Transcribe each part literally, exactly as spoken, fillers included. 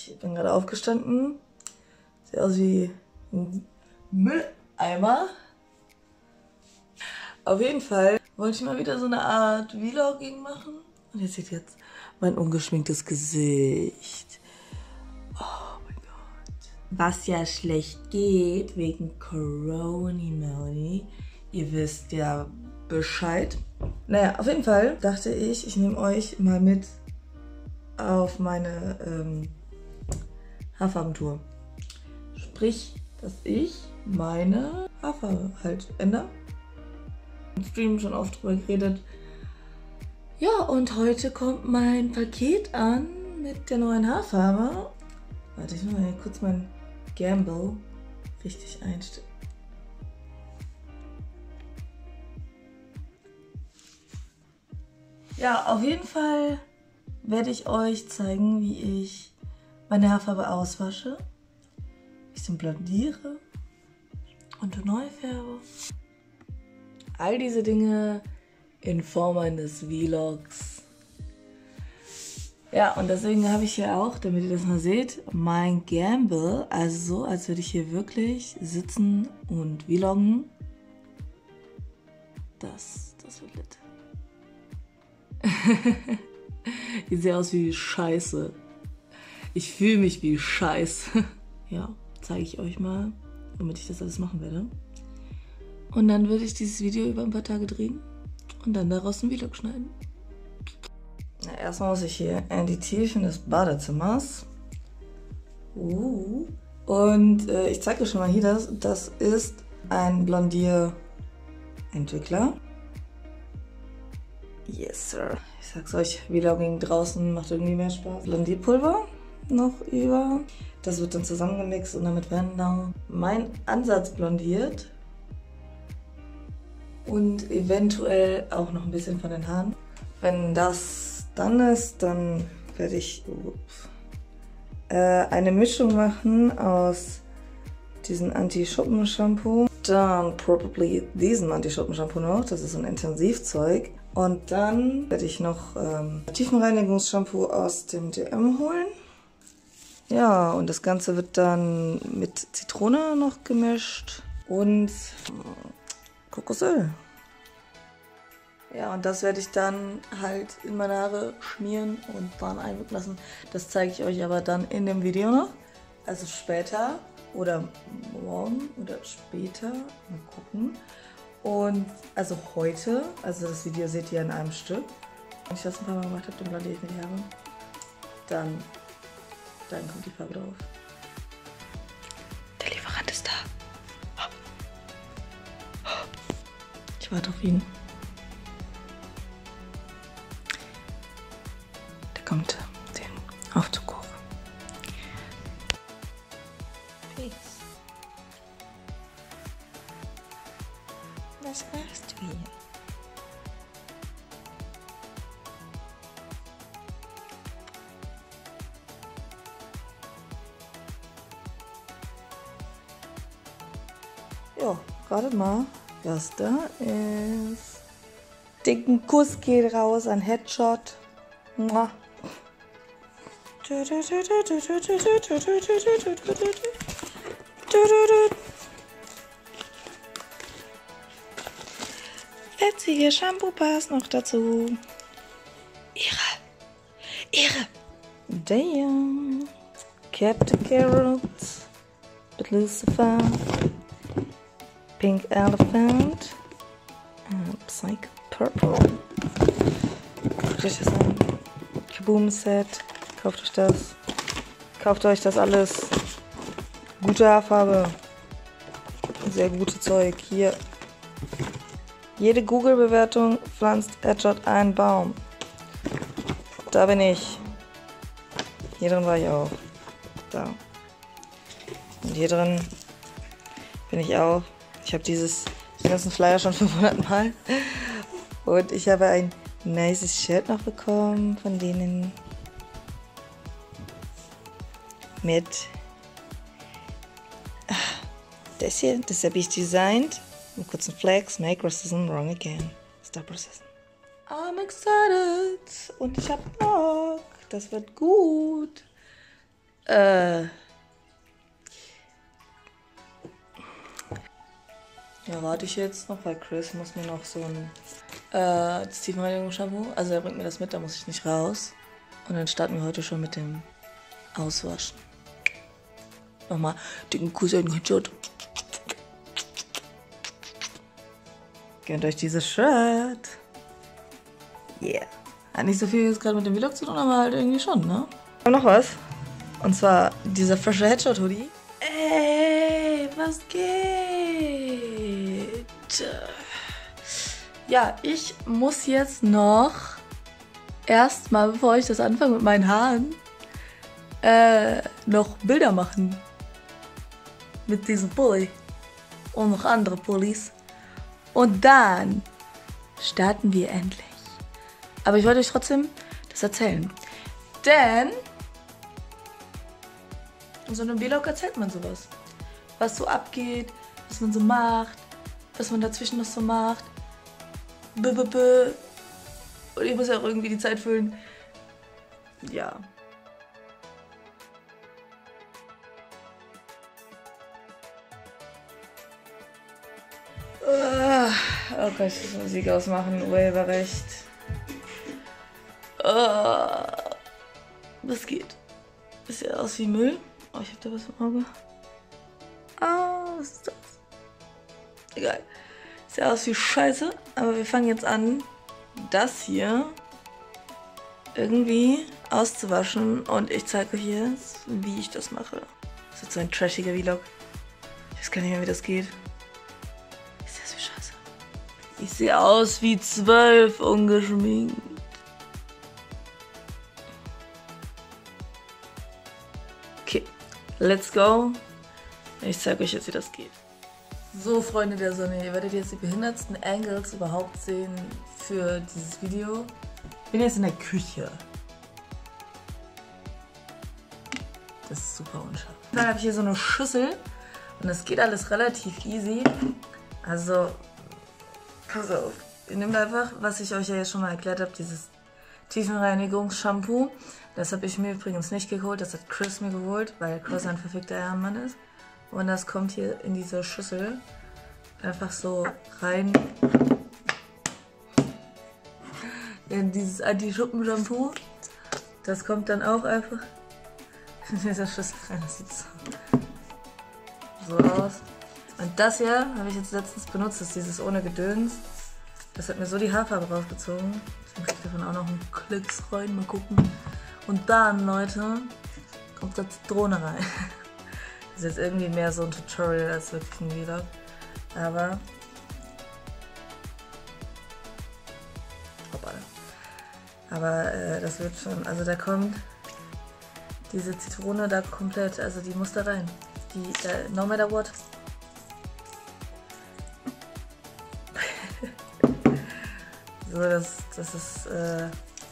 Ich bin gerade aufgestanden. Sieht aus wie ein Mülleimer. Auf jeden Fall wollte ich mal wieder so eine Art Vlogging machen. Und ihr seht jetzt mein ungeschminktes Gesicht. Oh mein Gott. Was ja schlecht geht wegen Corona-Moni. Ihr wisst ja Bescheid. Naja, auf jeden Fall dachte ich, ich nehme euch mal mit auf meine ähm, Haarfarbentour. Sprich, dass ich meine Haarfarbe halt ändere. Im Stream schon oft drüber geredet. Ja, und heute kommt mein Paket an mit der neuen Haarfarbe. Warte, ich muss mal kurz mein Gamble richtig einstellen. Ja, auf jeden Fall werde ich euch zeigen, wie ich meine Haarfarbe auswasche, wie ich sie blondiere und neu färbe. All diese Dinge in Form eines Vlogs. Ja, und deswegen habe ich hier auch, damit ihr das mal seht, mein Gamble, also so, als würde ich hier wirklich sitzen und vloggen. Das, das wird lit. Ich sehe aus wie Scheiße. Ich fühle mich wie Scheiße. Ja, zeige ich euch mal, womit ich das alles machen werde. Und dann würde ich dieses Video über ein paar Tage drehen und dann daraus ein Vlog schneiden. Na, erstmal muss ich hier in die Tiefen des Badezimmers. Uh. Und äh, ich zeige euch schon mal hier, das, das ist ein Blondierentwickler. Yes, sir. Ich sag's euch, Vlogging draußen macht irgendwie mehr Spaß. Blondierpulver noch über. Das wird dann zusammengemixt und damit werden dann mein Ansatz blondiert. Und eventuell auch noch ein bisschen von den Haaren. Wenn das dann ist, dann werde ich ups, äh, eine Mischung machen aus diesem Anti-Schuppen-Shampoo. Dann probably diesen Anti-Schuppen-Shampoo noch. Das ist so ein Intensivzeug. Und dann werde ich noch ähm, Tiefenreinigungsshampoo aus dem D M holen. Ja, und das Ganze wird dann mit Zitrone noch gemischt und Kokosöl. Ja, und das werde ich dann halt in meine Haare schmieren und dann einwirken lassen. Das zeige ich euch aber dann in dem Video noch. Also später oder morgen oder später. Mal gucken. Und also heute, also das Video seht ihr in einem Stück. Wenn ich das ein paar Mal gemacht habe, dann blondiere ich mir die Haare. Dann, dann kommt die Farbe drauf. Der Lieferant ist da. Ich warte auf ihn. Der kommt den Aufzug hoch. Peace. Was machst du hier? Ja, ratet mal, was da ist. Dicken Kuss geht raus, ein Headshot. Mua. Fetzige Shampoo-Bars noch dazu. Irre. Irre. Damn. Captain Carrots. But Lucifer. Pink Elephant. And Psycho Purple. Guckt euch das an. Kaboom-Set. Kauft euch das. Kauft euch das alles. Gute Haarfarbe. Sehr gute Zeug. Hier. Jede Google-Bewertung pflanzt Headshot einen Baum. Da bin ich. Hier drin war ich auch. Da. Und hier drin bin ich auch. Ich habe dieses, den ganzen Flyer schon fünfhundert Mal. Und ich habe ein nices Shirt noch bekommen von denen. Mit das hier, das habe ich designt. Einen kurzen Flex, make racism wrong again. Stop racism. I'm excited und ich hab Bock. Das wird gut. Äh. Ja, warte ich jetzt noch, weil Chris muss mir noch so ein äh, das Tiefenreinigungsshampoo. Also er bringt mir das mit, da muss ich nicht raus. Und dann starten wir heute schon mit dem Auswaschen. Nochmal dicken Kuss in den Shot. Gönnt euch dieses Shirt. Yeah. Hat nicht so viel jetzt gerade mit dem Vlog zu tun, aber halt irgendwie schon, ne? Und noch was. Und zwar dieser frische Headshot-Hoodie. Ey, was geht? Ja, ich muss jetzt noch erstmal, bevor ich das anfange mit meinen Haaren, äh, noch Bilder machen. Mit diesem Pulli. Und noch andere Pullis. Und dann starten wir endlich. Aber ich wollte euch trotzdem das erzählen. Denn in so einem Vlog erzählt man sowas. Was so abgeht, was man so macht, was man dazwischen noch so macht. B -b -b. Und ich muss ja auch irgendwie die Zeit füllen. Ja. Oh Gott, ich muss Musik ausmachen, Urheberrecht. Oh, was geht? Ist ja aus wie Müll. Oh, ich hab da was im Auge. Ah, was ist das? Egal. Sieht ja aus wie Scheiße, aber wir fangen jetzt an, das hier irgendwie auszuwaschen und ich zeige euch jetzt, wie ich das mache. Das ist so ein trashiger Vlog. Ich weiß gar nicht mehr, wie das geht. Ich sehe aus wie Scheiße. Ich sehe aus wie zwölf ungeschminkt. Okay, let's go. Ich zeige euch jetzt, wie das geht. So, Freunde der Sonne, ihr werdet jetzt die behindertsten Angles überhaupt sehen für dieses Video. Ich bin jetzt in der Küche. Das ist super unscharf. Dann habe ich hier so eine Schüssel und das geht alles relativ easy. Also, pass auf. Ihr nehmt einfach, was ich euch ja jetzt schon mal erklärt habe, dieses Tiefenreinigungsshampoo. Das habe ich mir übrigens nicht geholt, das hat Chris mir geholt, weil Chris ein verfickter Ehrenmann ist. Und das kommt hier in diese Schüssel einfach so rein in dieses Anti-Schuppen-Shampoo. Das kommt dann auch einfach in dieser Schüssel rein. Das sieht so aus. Und das hier habe ich jetzt letztens benutzt, das ist dieses ohne Gedöns. Das hat mir so die Haarfarbe rausgezogen. Dann kriege ich davon auch noch einen Klicks rein, mal gucken. Und dann, Leute, kommt da Zitrone rein. Das ist jetzt irgendwie mehr so ein Tutorial als wirklich ein Vlog. Aber. Hoppala. Aber äh, das wird schon. Also da kommt diese Zitrone da komplett. Also die muss da rein. Die, äh, no matter what. So, das, das ist. Äh,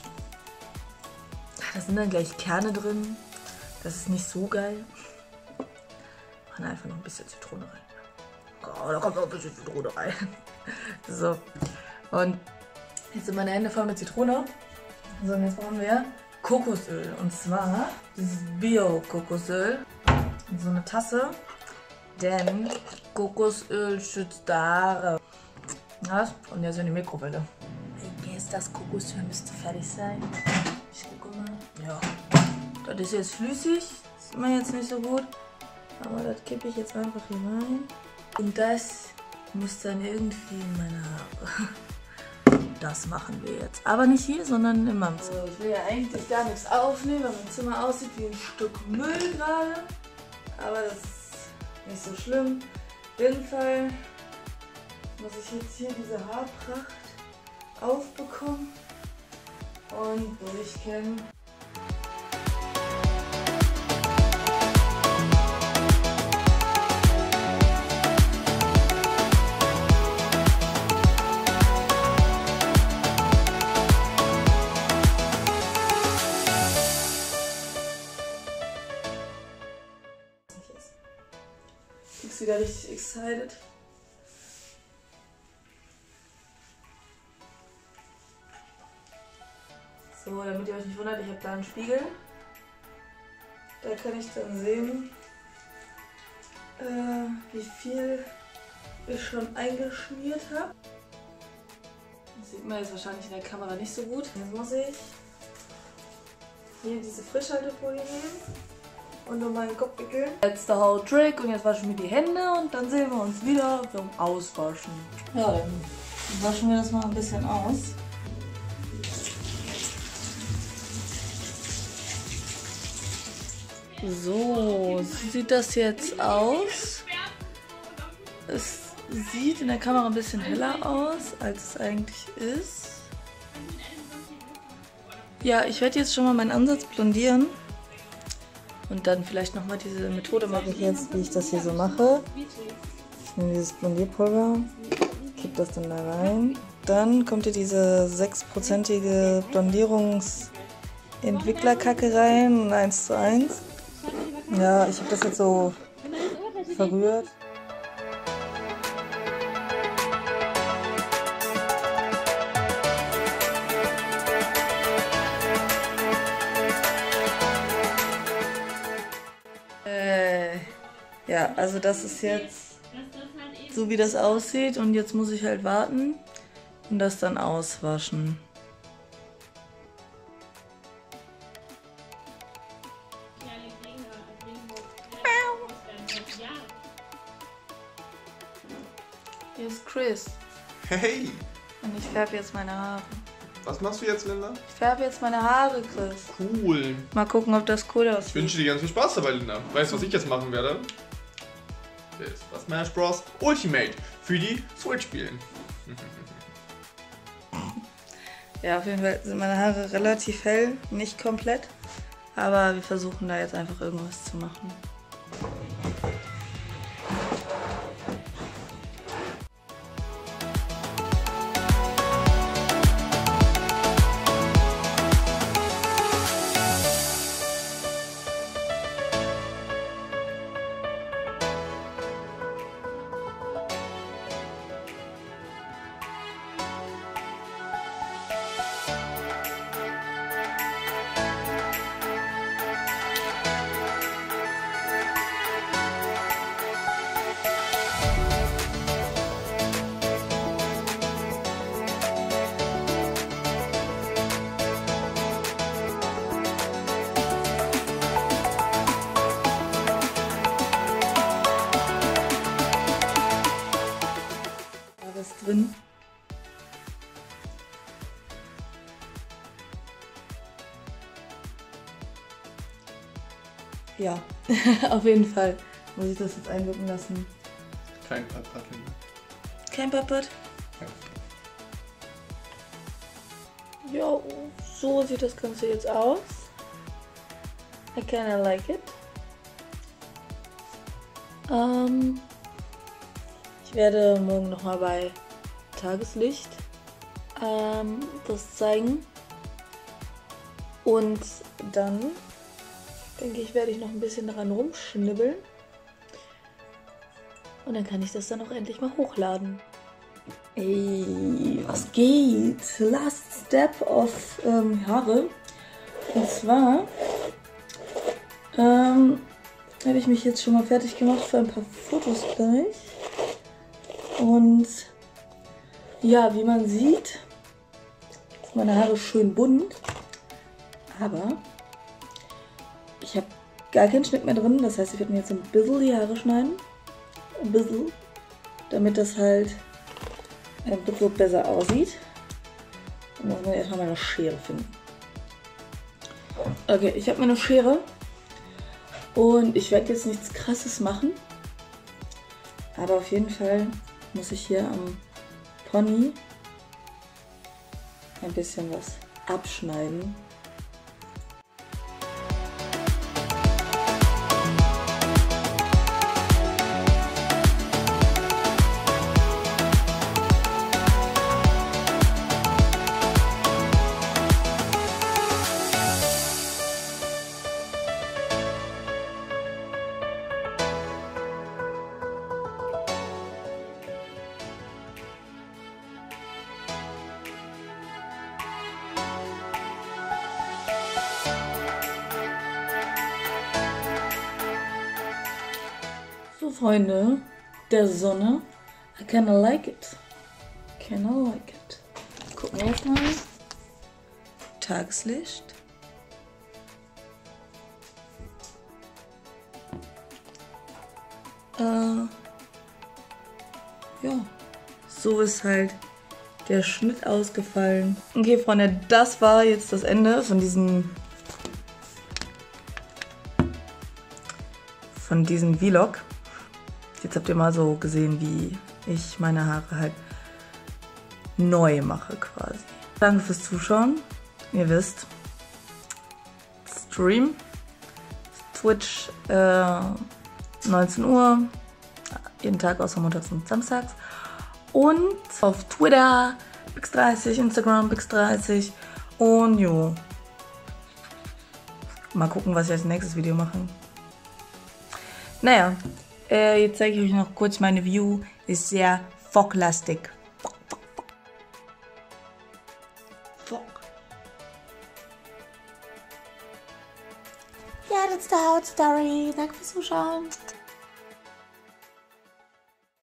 da sind dann gleich Kerne drin. Das ist nicht so geil. Einfach noch ein bisschen Zitrone rein. Oh, da kommt noch ein bisschen Zitrone rein. So. Und jetzt sind meine Hände voll mit Zitrone. So, und jetzt brauchen wir Kokosöl. Und zwar dieses Bio-Kokosöl. In so eine Tasse. Denn Kokosöl schützt Haare. Was? Und jetzt in die Mikrowelle. Jetzt das Kokosöl müsste fertig sein. Ich gucke mal. Ja. Das ist jetzt flüssig. Sieht man jetzt nicht so gut. Aber das kippe ich jetzt einfach hier rein. Und das muss dann irgendwie in meine Haare. Das machen wir jetzt. Aber nicht hier, sondern in meinem Zimmer. Also ich will ja eigentlich gar nichts aufnehmen, weil mein Zimmer aussieht wie ein Stück Müll gerade. Aber das ist nicht so schlimm. Auf jeden Fall muss ich jetzt hier diese Haarpracht aufbekommen und durchkämmen. Ich bin wieder richtig excited. So, damit ihr euch nicht wundert, ich habe da einen Spiegel. Da kann ich dann sehen, äh, wie viel ich schon eingeschmiert habe. Das sieht man jetzt wahrscheinlich in der Kamera nicht so gut. Jetzt muss ich hier diese Frischhaltefolie nehmen und um meinen Kopf wickeln. Jetzt der whole Trick und jetzt waschen wir die Hände und dann sehen wir uns wieder zum Auswaschen. Ja, dann waschen wir das mal ein bisschen aus. So, sieht das jetzt aus. Es sieht in der Kamera ein bisschen heller aus, als es eigentlich ist. Ja, ich werde jetzt schon mal meinen Ansatz blondieren und dann vielleicht nochmal diese Methode machen, jetzt, wie ich das hier so mache. Ich nehme dieses Blondierpulver, kippe das dann da rein. Dann kommt hier diese sechsprozentige Blondierungsentwicklerkacke rein, eins zu eins. Ja, ich habe das jetzt so verrührt. Äh, ja, also das ist jetzt so, wie das aussieht und jetzt muss ich halt warten und das dann auswaschen. Hier ist Chris. Hey! Und ich färbe jetzt meine Haare. Was machst du jetzt, Linda? Ich färbe jetzt meine Haare, Chris. Cool. Mal gucken, ob das cool aussieht. Ich wünsche dir ganz viel Spaß dabei, Linda. Weißt du, was ich jetzt machen werde? Das ist das Smash Bros. Ultimate für die Switch spielen. Ja, auf jeden Fall sind meine Haare relativ hell, nicht komplett. Aber wir versuchen da jetzt einfach irgendwas zu machen. Drin. Ja, auf jeden Fall muss ich das jetzt einwirken lassen. Kein Putt-Putt, Linda. Kein Putt-Putt? Ja. Jo, so sieht das Ganze jetzt aus. I kinda like it. Ähm, ich werde morgen nochmal bei Tageslicht ähm, das zeigen. Und dann denke ich, werde ich noch ein bisschen daran rumschnibbeln. Und dann kann ich das dann auch endlich mal hochladen. Ey, was geht? Last Step of ähm, Haare. Und zwar ähm, habe ich mich jetzt schon mal fertig gemacht für ein paar Fotos gleich. Und ja, wie man sieht, sind meine Haare schön bunt. Aber ich habe gar keinen Schnitt mehr drin. Das heißt, ich werde mir jetzt ein bisschen die Haare schneiden. Ein bisschen. Damit das halt ein bisschen besser aussieht. Und dann muss man erstmal meine Schere finden. Okay, ich habe meine Schere. Und ich werde jetzt nichts Krasses machen. Aber auf jeden Fall muss ich hier am Pony ein bisschen was abschneiden. Freunde der Sonne. I kinda like it. Kinda like it. Gucken wir jetzt mal. Tageslicht. Äh, ja, so ist halt der Schnitt ausgefallen. Okay, Freunde, das war jetzt das Ende von diesem von diesem Vlog. Jetzt habt ihr mal so gesehen, wie ich meine Haare halt neu mache quasi. Danke fürs Zuschauen. Ihr wisst, Stream, Twitch, äh, neunzehn Uhr, jeden Tag außer montags und samstags. Und auf Twitter, Bix dreißig, Instagram, Bix dreißig. Und jo. Mal gucken, was ich als nächstes Video mache. Naja, äh, jetzt zeige ich euch noch kurz meine View. Ist sehr foglastig. Fog. Ja, das ist die Hautstory. Danke fürs Zuschauen.